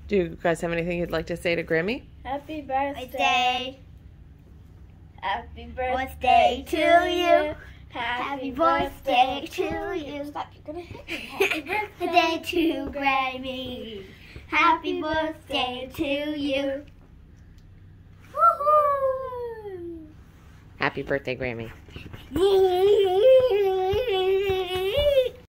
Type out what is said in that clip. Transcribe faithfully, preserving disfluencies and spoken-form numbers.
Do you guys have anything you'd like to say to Grammie? Happy birthday. Birthday. Happy birthday Birthday to to you. you. Happy Happy birthday birthday to to you. you. Stop, you're gonna hit me. Happy Birthday to Grammie. Happy birthday to you. Woohoo! Happy birthday, Grammie. Woo!